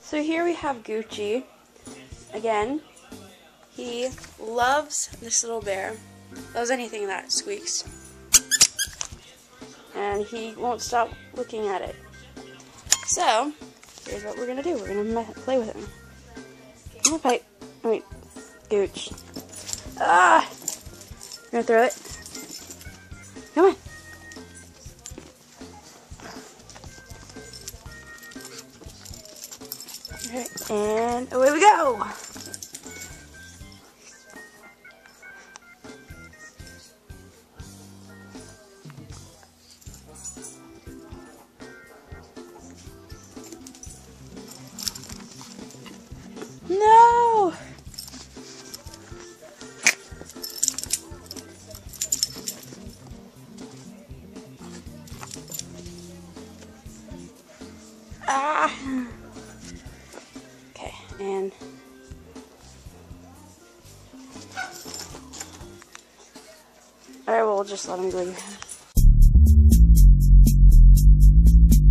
So here we have Gucci. Again, he loves this little bear. Loves anything that squeaks. And he won't stop looking at it. So, here's what we're going to do. We're going to play with him. I'm going to fight. Wait, Gooch. Ah! You're going to throw it? Come on. Alright, and away we go! No! Ah! Okay, and alright, well, we'll just let him leave.